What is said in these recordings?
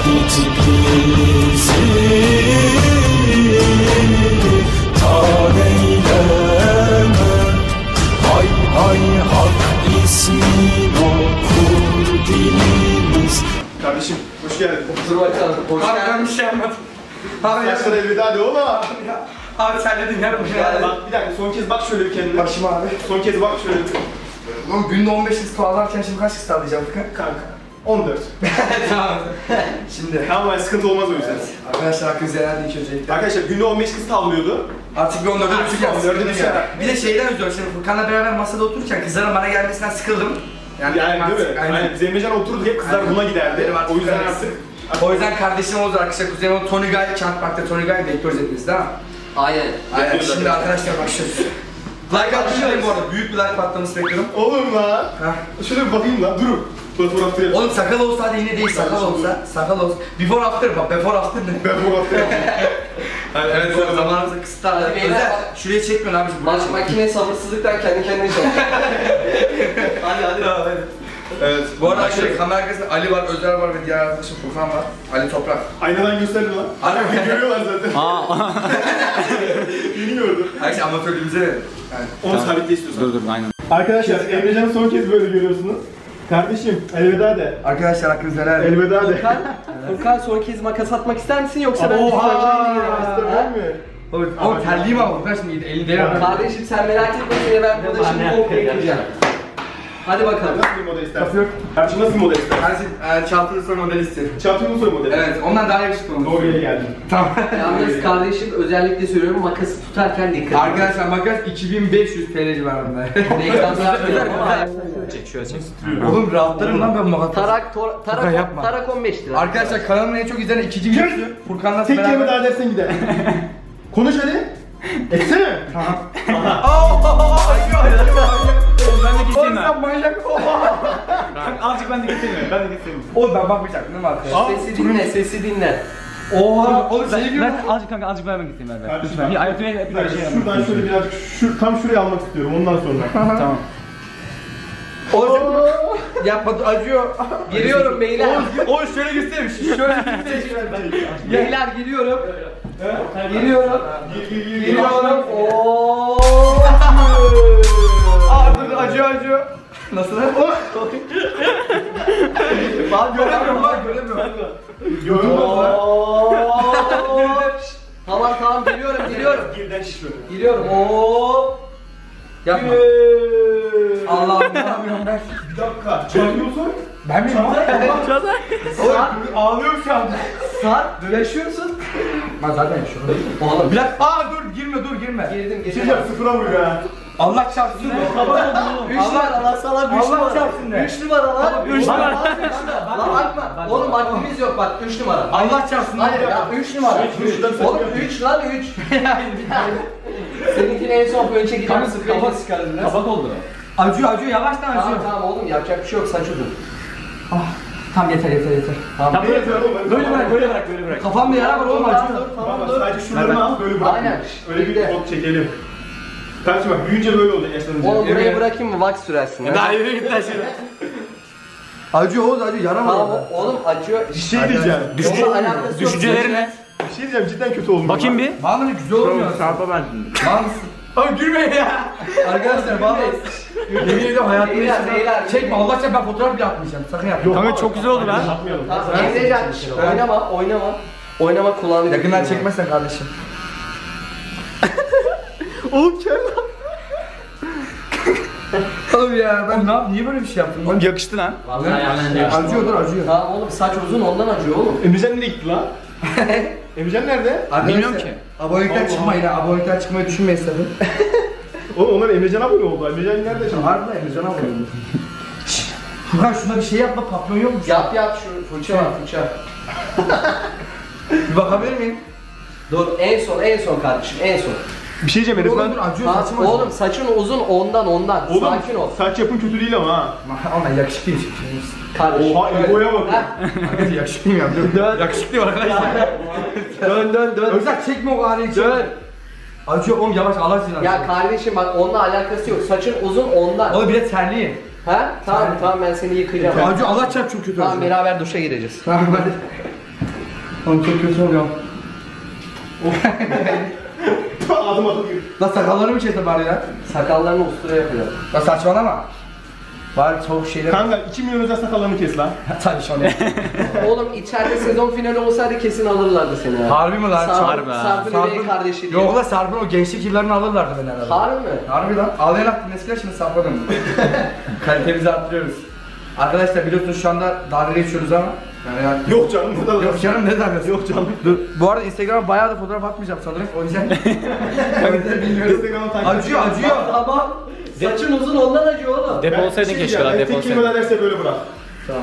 git bizi tar eyleme. Hay hay hak ismin okur dilimiz. Kardeşim hoş geldin. Dur bakalım. Hoş Abi geldin. ben bir şey anladım. Abi Yaşlara elveda de oğlum. Abi sen dedin ya. Bak bir dakika son kez bak şöyle bir kendine. Başım abi. Son kez bak şöyle bir. Oğlum günde 15 list alırken şimdi kaç list alacağım Kanka. 14. Tamam. Şimdi. Tamam sıkıntı olmaz o yüzden. Arkadaşlar hakkınız helal değil öncelikle. Arkadaşlar günde 15 kız tavlıyordu. Artık bir 14'e düşük yaptım. 14'e düşük. Bir de şeyden üzüyorum şimdi Furkan'la beraber masada otururken kızların bana gelmesinden sıkıldım. Yani değil mi? Aynen. Biz Emrecan oturduk hep kızlar buna giderdi. Benim artık O yüzden güzel. artık. O yüzden kardeşim oldu arkadaşlar kuzenim Tony Guy, Kent Park'ta Tony Guy bekliyoruz hepiniz değil mi? Aynen. Aynen şimdi arkadaşlar başlıyoruz. Like atmışlar bu arada büyük bir like patlaması bekliyorum. Olur lan. Şöyle bir bakayım lan durun. Fotoğraf verelim. Oğlum sakal olsa hadi yine değil sakal olsa. Sakal olsa. Before after bak before after ne? Ben fotoğraf yapayım. Evet o zamanımızda kısıtlar. Hadi beyler. Özel şuraya çekmiyorsun abi buraya çek. Makine sabırsızlıktan kendi kendine çalışıyor. hadi. Evet. Bu arada arkadaşlar kamera arkasında Ali var, Özer var ve diğer arkadaşım Furkan var. Ali Toprak. Aynadan gösterdi lan. Ali Görüyorlar zaten. Yeni gördüm. Arkadaşlar amatörlüğümüze verin. Yani. Onu sabitle istiyorsan. Dur aynı. Arkadaşlar Emrecan'ı son kez böyle görüyorsunuz. Kardeşim elveda de. Arkadaşlar hakkınızı helal edin. Elveda de. Furkan son kez makas atmak ister misin yoksa ben Oha! Ha? Oğlum terliğim ama Furkan şimdi elini değer. Kardeşim sen merak etme yine ben burada şimdi komple yıkayacağım. Hadi bakalım. Nasıl bir model istersin? Kapı yok. Kardeşim nasıl bir model istersin? Kardeşim çantalı son model istedim. Çarpıyor soy modeli. Evet ondan daha yakışıklı olmuş. Doğru yere geldin. Tamam. Yalnız kardeşim özellikle söylüyorum makası tutarken dikkat. Arkadaşlar makas 2500 TL civarında. Reklam yapmıyorum ama. Çek şöyle çek. Oğlum rahatlarım lan ben makas. Tarak 15 lira. Arkadaşlar kanalımın en çok izlenen ikinci videosu. Furkan'la Tek kelime beraber. daha dersen gider. Konuş hadi. Etsene. Tamam. Ben de getireyim Oğlum ben. sen manyak. Azıcık ben de getireyim. Ben de getireyim. Oğlum ben bakmayacaktım değil mi arkadaşlar? Sesi dinle, sesi dinle. Oha. Oğlum şey gibi. Ben azıcık kanka azıcık ben getireyim ben. Lütfen. Bir hayatımda hep böyle şey yapmam. Şuradan şöyle birazcık tam şuraya almak istiyorum ondan sonra. Tamam. Oğlum yapma acıyor. Giriyorum beyler. Oğlum şöyle göstereyim. Şöyle Beyler giriyorum. Giriyorum. Giriyorum. Dur acıyor. Nasıl? Lan göremiyorum lan göremiyorum. Görünmez lan. Tamam giriyorum. Birden şişiyor. Giriyorum. Yapma. Allah'ım ne yapıyorum ben? Bir dakika. Çarpıyorsun. Ben miyim? Sarp, Ağlıyorum şu anda. Sarp, yaşıyorsun. Ben zaten yaşıyorum. Oğlum. Bir dakika. Dur girme. Girdim. Geçeceğim sıfıra vuruyor ha. Allah çarpsın. 3 numara lan sana 3 Allah numara. çarpsın de. 3 numara lan. 3 numara. Lan bakma. Oğlum vaktimiz yok bak 3 numara. Allah çarpsın. Hayır ya 3 numara. Oğlum 3 lan 3. Seninkini en son ön çekeceğim. Kafa sıkarım biraz. Kabak oldu. Acıyor yavaştan acıyor. Tamam oğlum yapacak bir şey yok saç uzun. Tamam yeter. Tamam. Böyle bırak. Kafamda yara var oğlum acıyor. Tamam Baba dur. sadece şuralarını al böyle bırak. Aynen. Öyle bir Bekle. ot çekelim. Kardeşim bak büyüyünce böyle olacak yaşlanınca. Oğlum buraya bırakayım mı wax sürersin ya. Daha yürü git lan şimdi. Acıyor Oğuz acıyor yara var. Tamam oğlum acıyor. Bir şey diyeceğim. Onunla alakası yok. Düşüncelerin ne? Bir şey diyeceğim cidden kötü olmuş. Bakayım bir. Vallahi güzel olmuyor. Sarpa ben şimdi. Vallahi. Abi gülmeyin ya. Arkadaşlar vallahi yemin ediyorum hayatımda Beyler, beyler. çekme Allah aşkına ben fotoğraf bile atmayacağım. Sakın yapma. Kanka çok güzel oldu lan. Yapmayalım. Tamam, Emrecan oynama. Oynama kulağını. Yakından çekmezsen kardeşim. Oğlum kel lan. Oğlum ya ben ne yapayım? Niye böyle bir şey yaptın? Oğlum yakıştı lan. Acıyor. Tamam oğlum saç uzun ondan acıyor oğlum. Emrecan nereye gitti lan? Emrecan nerede? Bilmiyorum ki. Abonelikten çıkmayın ha. Abonelikten çıkmayı düşünmeyin sakın. Oğlum onlar Emrecan abone oldu. Emrecan nerede şimdi? Harbi mi? Emrecan abone oldu. Furkan şuna bir şey yapma papyon yok mu? Yap şu fırça var fırça. Bir bakabilir miyim? Dur en son kardeşim en son. Bir şey diyeceğim Oğlum Enes dur lan. acıyor Ha, saçım acıyor. oğlum saçın uzun ondan. Oğlum Sakin ol. saç yapın kötü değil ama ha. Ama yakışıklıyım şimdi. Kardeşim. Oha egoya bak. Arkadaşlar yakışıklıyım ya. Dur. Yakışıklıyım arkadaşlar. Dön. Özel çekme o ağrıyı çekme. Dön. Acıyor oğlum yavaş Allah seni acıyor. Ya kardeşim bak onunla alakası yok. Saçın uzun ondan. Oğlum bir de terliyim. Ha? Tamam ben seni yıkayacağım. Acıyor Allah çarp çok kötü Tamam acıyor. beraber duşa gireceğiz. Tamam hadi. Oğlum çok kötü oluyorum. Adım adım gibi. Lan sakallarımı kesme bari ya. Sakallarını ustura yapıyor. Lan saçmalama. Bari çok şeyler... Kanka 2 milyon özel sakallarını kes lan. Tabii şu an. Oğlum içeride sezon finali olsaydı kesin alırlardı seni ha. Harbi mi lan? Harbi ha. Sarp'ın üvey kardeşi diye. Yok lan Sarp'ın o gençlik yıllarını alırlardı beni herhalde. Harbi mi? Harbi lan. Ağlayan attım eskiler şimdi sapladım. Kalitemizi arttırıyoruz. Arkadaşlar biliyorsunuz şu anda dalga geçiyoruz ama. Yani Yok canım ne dalga. yok canım ne dalgası? Yok canım. Dur. Bu arada Instagram'a bayağı da fotoğraf atmayacağım sanırım. O yüzden. Bilmiyorum. Instagram'ı takip Acıyor acıyor. Tamam. Saçın uzun ondan acıyor oğlum. Depo olsaydın keşke lan, depo Tek kelime olsaydın. derse böyle bırak. Tamam.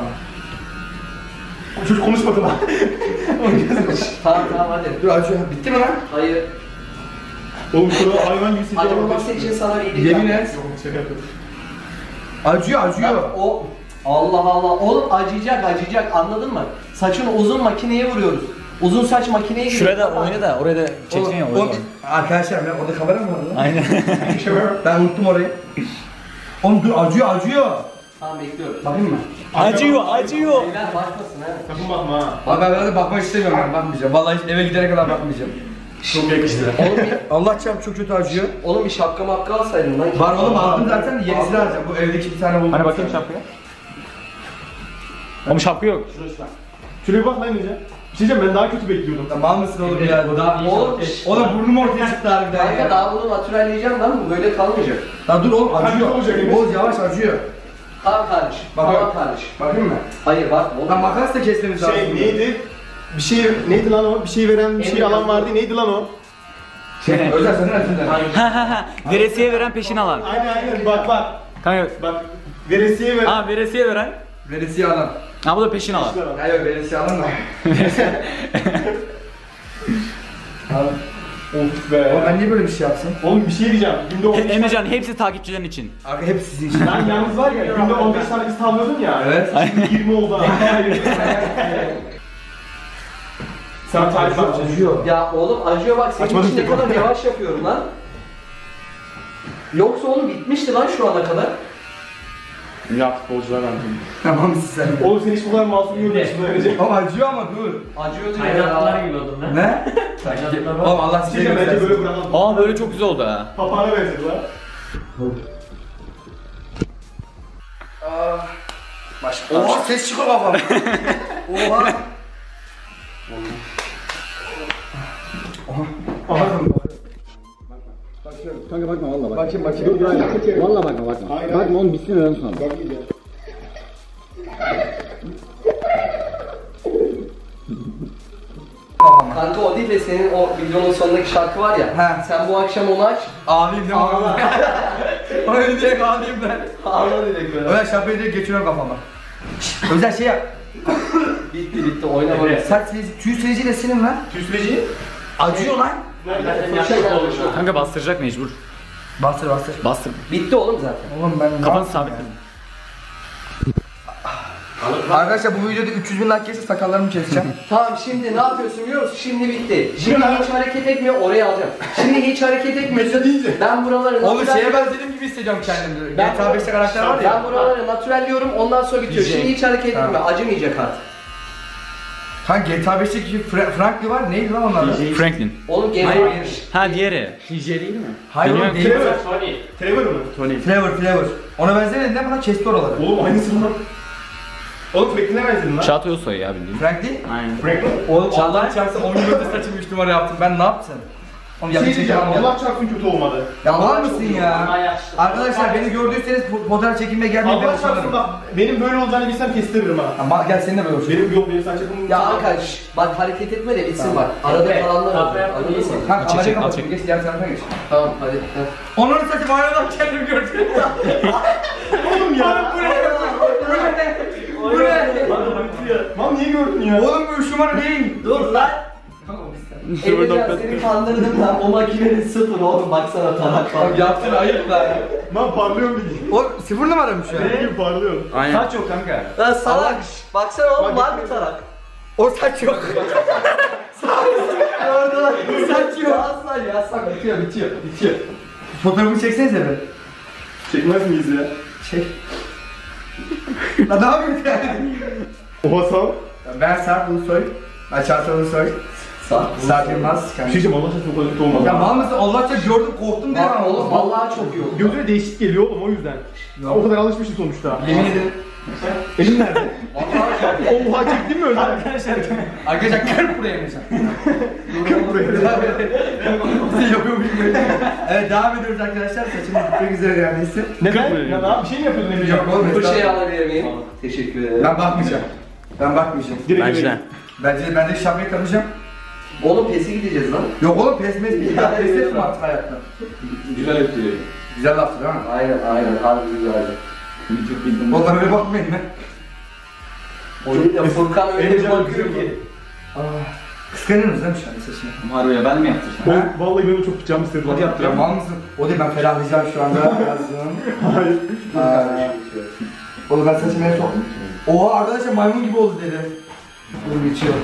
Çocuk konuşmadı lan. Tamam hadi. Dur acıyor. Bitti mi lan? Hayır. Oğlum şurada hayvan gibi sizi Acımaması için sana bir iyilik Yemin yapayım. et. Şaka yapıyorum. Acıyor acıyor. Bak, o Allah Allah. Oğlum acıyacak anladın mı? Saçın uzun makineye vuruyoruz. Uzun saç makineye giriyor. Şurada oyna da oraya da çeksin ya. Oğlum, arkadaşlar ya orada kamera mı var lan? Aynen. Ben unuttum orayı. Oğlum dur acıyor. Tamam bekliyorum. Bakayım mı? Acıyor. Beyler bakmasın ha. Sakın bakma ha. Abi ben böyle bakmak istemiyorum ben bakmayacağım. Vallahi hiç eve gidene kadar bakmayacağım. Çok yakıştı. Allah çarp çok kötü acıyor. Oğlum bir şapka mapka alsaydın lan. Var oğlum aldım zaten yenisini alacağım. Bu evdeki bir tane buldum. Hani bakayım şapkaya. Oğlum şapka yok. Şuraya bir bak lan iyice. Bir şey diyeceğim ben daha kötü bekliyordum. Ya mal mısın oğlum ya? Oğlum, Oğlum burnum ortaya çıktı harbiden Kanka ya. daha bunu natürelleyeceğim lan bu böyle kalmayacak. Lan dur oğlum acıyor. Kanka olacak, evet. Oğuz yavaş acıyor. Tamam kardeşim. Bakıyorum. Tamam kardeşim. Bakayım mı? Hayır bakma oğlum. Lan makas da kesmemiz lazım. Şey neydi? Bir şey neydi lan o? Bir şey veren bir şey Emre alan yazdı. vardı. Neydi lan o? Özel senden açın. Veresiye veren peşin alan. Aynen bak. Kanka. Bak. Veresiye veren. Aa veresiye veren. Veresiye alan. Ha bu da peşin alan. Hayır veresiye alan da. Of be. Oğlum ben niye böyle bir şey yapsın? Oğlum bir şey diyeceğim. Günde 15 Emrecan hepsi takipçilerin için. Abi hep sizin için. Ben yalnız var ya günde 15 tane kız tavlıyordum ya. Evet. Şimdi 20 oldu ha. Sen tarif yapacaksın. Acıyor. Ya oğlum acıyor bak senin Açmadım için ne ki. kadar yavaş yapıyorum lan. Yoksa oğlum bitmişti lan şu ana kadar. Ya futbolcular anladım. Tamam mısın sen? Oğlum sen hiç bu kadar masum görmüyorsun öylece. Ama acıyor ama dur. Acıyor diyor Kaynattılar ya. gibi oldum lan. Ne? Oğlum Allah size Şey bence böyle göstersin. bırakalım. Aa böyle çok güzel oldu ha. Papağana benzedi lan. Başka. Oha ses çıkıyor kafam. Oha. Kanka bakma valla bak. Bakayım bakayım. Valla bakma bakma. Bakma oğlum bitsin öyle sonra. Kanka o değil de senin o videonun sonundaki şarkı var ya. He. Sen bu akşam onu aç. Ağlayayım değil mi? Ağla. Öyle direkt ağlayayım ben. Ağla direkt böyle. Öyle şapayı direkt geçiriyorum kafama. Özel şey yap. Bitti oynama. Saç silici, tüy siliciyle silin lan. Tüy süreci. Acıyor lan. Kanka bastıracak mecbur. Bastır bastır. Bastır. Bitti oğlum zaten. Oğlum ben Kafanı sabitle. Arkadaşlar bu videoda 300 bin like gelirse sakallarımı keseceğim. Tamam şimdi ne yapıyorsun biliyor musun? Şimdi bitti. Şimdi hiç hareket etmiyor oraya alacağım. Şimdi hiç hareket etmiyorsun. Ben buraları Oğlum natürel- şeye benzediğim gibi hissediyorum kendimi. Ben- GTA 5'te karakter var ya. Ben buraları natürelliyorum ondan sonra bitiyor. Şimdi hiç hareket Tamam. etmiyor. Acımayacak artık. Kanka GTA 5'teki Franklin var neydi lan onlar? Franklin. Oğlum geri Ha diğeri. DJ değil mi? Hayır oğlum değil. Trevor. Tony. Trevor mu? Flavor. Ona benzemedi değil mi lan? Kesti oraları. Oğlum aynısı lan. Oğlum Franklin'e benzedin lan. Çağatay Ulusoy ya bildiğin. Franklin? Aynen. Franklin. Oğlum Allah çarpsa 10 yıldır saçımı 3 numara yaptım. Ben ne yaptım? Oğlum Şey yanlış diyeceğim çekelim ya. Allah çarpsın kötü olmadı. Ya var mısın ya? Ama yaşlı. Arkadaşlar beni gördüyseniz fotoğraf çekilmeye gelmeyin ben Allah çarpsın utanırım. bak benim böyle olacağını bilsem kestiririm ha. Ama gel senin de böyle olsun. Benim saç yapımım. Ya arkadaş bak hareket etme de bitsin bak. Arada Evet, kalanlar kapı oldu. yapma Anladın mı? değilsin. Kanka Çek, amacı çek, al, kapat. çek. Geç diğer tarafa geç. Tamam hadi. heh. Onun saçı aynadan kendimi gördüm. Oğlum ya. Bu ne? Bu ne? Lan niye gördün ya? Oğlum bu 3 numara değil. Dur lan. Emrecan seni kandırdım lan. O makinenin sıfır oğlum baksana tarak var. Yaptın ayıp lan. Lan parlıyor bildiğin. O 0 numaramış ya. Benim gibi parlıyor. Aynen. Saç yok kanka. Lan salak. Baksana oğlum var bir tarak. O saç yok. Saç yok. Aslan ya aslan bitiyor. Fotoğrafımı çeksenize be. Çekmez miyiz ya? Çek. Lan ne yapıyorsun yani? Oha sağ. Ben Sarp Ulusoy. Açarsanız soy. Sarp Yılmaz. Bir şey diyeceğim Allah aşkına çok kötü olmadı. Ya mal mısın? Allah aşkına gördüm korktum diye. Bak oğlum vallahi çok iyi oldu. Gözüne değişik geliyor oğlum o yüzden. O kadar alışmışım sonuçta. Yemin ederim. Elim nerede? Oha çektin mi öyle? Arkadaşlar kır buraya mesela. Kır buraya. Yapıyor muyum? Evet devam ediyoruz arkadaşlar. Saçımı bitmek üzere neredeyse. Neden? Ya daha bir şey mi yapıyordun Emrecan? Yok oğlum. Bu şeyi alabilir miyim? Teşekkür ederim. Ben bakmayacağım. Ben bakmayacağım. Direkt Ben de şapkayı tanıyacağım. Oğlum PES'e gideceğiz lan. Yok oğlum pes değil. Ya pes etme artık hayatta. güzel etkiliyor. Güzel laftır değil mi? Aynen harbi güzeldi. Ondan öyle bakmayın lan. O değil de Furkan öyle bir Emrecan bakıyor ki. Kıskanıyorsunuz değil mi şu an saçını? Harbi ya ben mi yaptıracağım? Vallahi benim çok canım istedi. Hadi Ya yaptıralım. mal mısın? O değil ben ferahlayacağım şu anda birazdan. Hayır. Oğlum ben saçımı en son... Oha arkadaşlar maymun gibi oldu dedi. Dur geçiyor.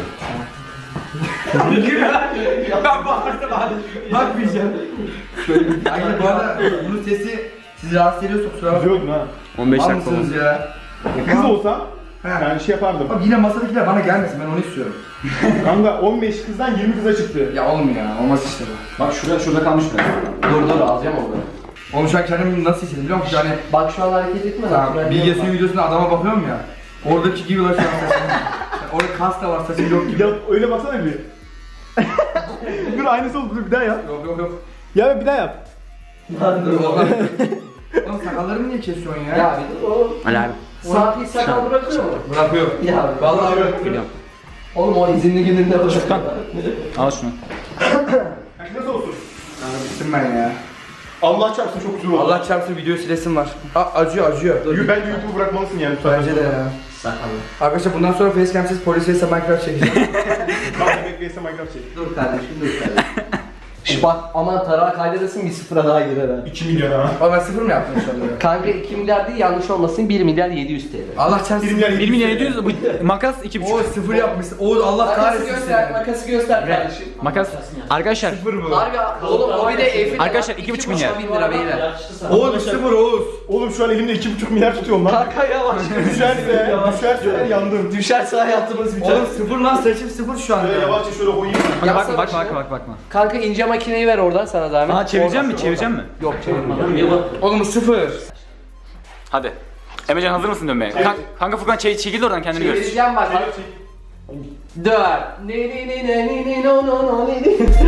Ben bağırdım abi. Bakmayacağım. Hayır bu arada bunun sesi sizi rahatsız ediyorsa kusura bakmayın. Güzel oldun ha. 15 Mal dakika mısınız oldu. ya? Kız olsa He. yani şey yapardım. Bak yine masadakiler bana gelmesin ben onu istiyorum. Kanka 15 kızdan 20 kıza çıktı. Ya oğlum ya olmaz işte bu. Bak şurada kalmış biraz. Dur alacağım onu. Oğlum şu an kendimi nasıl hissediyorum biliyor musun? Yani Bak şu an hareket etme lan. Bilge Suyu videosunda adama bakıyorum ya. Oradaki gibi var şu an saçım. Orada kas da var saçım yok gibi. Ya öyle baksana bir. Dur aynısı oldu dur bir daha yap. Yok. Ya bir daha yap. Dur oğlum. Oğlum sakallarımı niye kesiyorsun ya? Ya bir dur oğlum. Ali abi. Safi sakal bırakıyor mu? Bırakıyor. Ya Vallahi bırakıyor. oğlum o izinli gününde bırakıyor. Al şunu. Nasıl olsun? Kanka bittim ben ya. Allah çarpsın çok güzel oldu. Allah çarpsın video silesim var. Acıyor. Bence YouTube'u bırakmalısın yani. bu saatten Bence de sonra. ya. Sakallı. Arkadaşlar bundan sonra facecam'siz polis vs Minecraft çekeceğim. Kanka bekleyse Minecraft çek. Dur kardeşim. Şş bak aman tarağı kaydedersin bir sıfıra daha girer ha. 2 milyon ha. Ama ben sıfır mı yaptım şu anda? Kanka 2 milyar değil yanlış olmasın 1 milyar 700 TL. Allah çarpsın. 1 milyar 1 milyon 700 bu makas 2,5. Oo sıfır yapmışsın. Oo Allah Makası kahretsin göster, seni. makası göster kardeşim. Makas. Arkadaşlar. Sıfır bu. Harbi oğlum o bir de Eyfel. Arkadaşlar, 2,5 milyar. 2,5 bin lira beyler. Oğlum sıfır Oğuz. Oğlum şu an elimde 2,5 milyar tutuyorum lan. Kanka yavaş. Düşerse yandım. Düşerse hayatımız biter. Oğlum sıfır lan saçım sıfır şu anda. Şöyle yavaşça şöyle koyayım. Bak Yapsana şunu. bakma. Kanka ince makineyi ver oradan sana zahmet. Aa çevireceğim mi? Yok çevirme. Oğlum sıfır. Hadi. Emrecan hazır mısın dönmeye? Kanka Furkan çekil oradan kendini gör. Çevireceğim bak. 4. Ne no ne.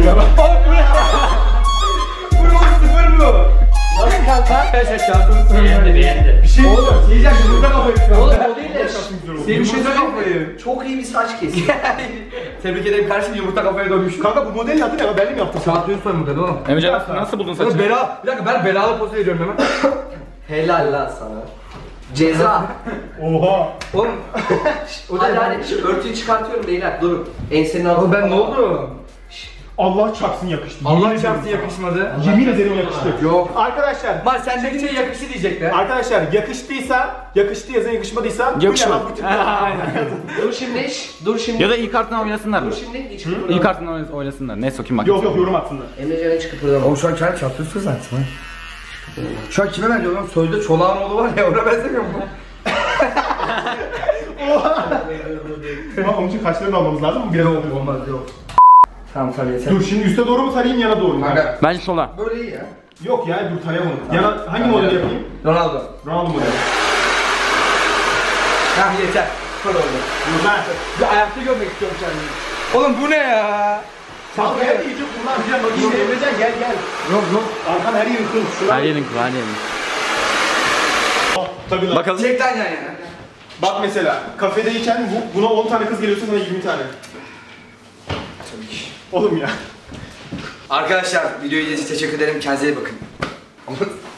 Sıfır bu. Nasıl kanka? Arkadaşlar şansımı söylüyorum. Bir şey oğlum. Yiyeceğim yumurta kafayı şu Oğlum anda. o değil de. Senin şey yumurta kafayı. Çok iyi bir saç kesiyor. Tebrik ederim kardeşim yumurta kafaya dönmüş. Kanka bu modelin adı ne? Ben de mi yaptım? Çağatay Ünsoy modeli oğlum. Emrecan nasıl buldun Oğlum saçını? bir dakika ben belalı pozu veriyorum hemen. Helal lan sana. Ceza. Oha. Oğlum. Hadi şimdi örtüyü çıkartıyorum beyler durun. Ensenin altına. Oğlum ben ne oldu? Allah çarpsın yakıştı. Allah çarptı yakışmadı. Yemin ederim yakıştı. Yok. Arkadaşlar. Mal sen dedin şey yakıştı diyecekler. Arkadaşlar yakıştı yazan yakışmadıysa Yakışmadı. bu ne lan bu tip? Dur şimdi. Ya da ilk kartından oynasınlar mı? Dur şimdi hiç kıpırdama. İlk kartından oynasınlar. Ne sokayım bak. Yok yorum atsınlar. Emrecan hiç kıpırdama. Oğlum şu an kendi çarptıyorsun zaten. Şu an kime benziyor lan? Sözde Çolak'ın oğlu var ya ona benzemiyor mu? Ama onun için kaşlarını almamız lazım mı? Biraz oldu. Olmaz yok. Tamam tabii yeter. Dur şimdi üste doğru mu sarayım yana doğru mu? Kanka Bence sola. böyle iyi ya. Yok ya dur tarayamadım. Yana hangi modeli yapayım? Ronaldo. Ronaldo modeli. Tamam yeter. Böyle oldu. Dur lan. Bir ayakta görmek istiyorum kendimi. Oğlum bu ne ya? Kanka hadi iyice kullanacağım. Bakayım Emrecan gel. Yok. Arkan her yeri kırıl. Şuraya. Her yerin. Tabii lan. Bakalım. Çek lan yan yana. Bak mesela kafedeyken buna 10 tane kız geliyorsa sana 20 tane. Oğlum ya. Arkadaşlar videoyu izlediğiniz için teşekkür ederim. Kendinize iyi bakın.